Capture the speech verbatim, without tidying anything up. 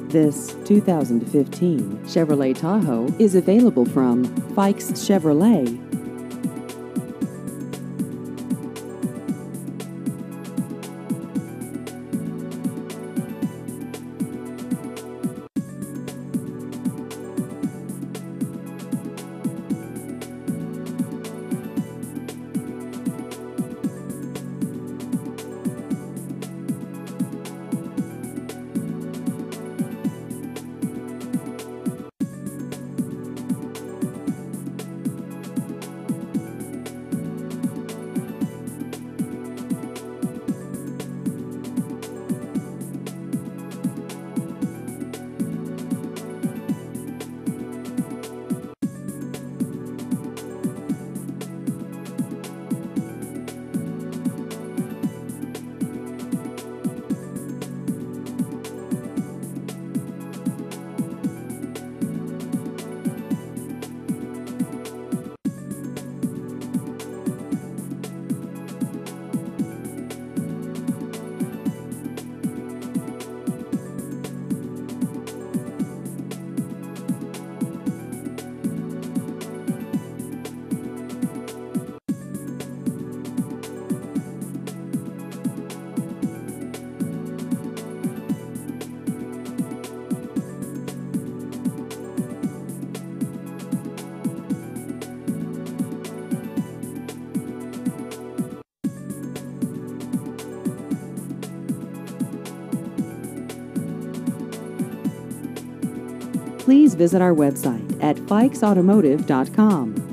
This two thousand fifteen Chevrolet Tahoe is available from Fikes Chevrolet. Please visit our website at fikes automotive dot com.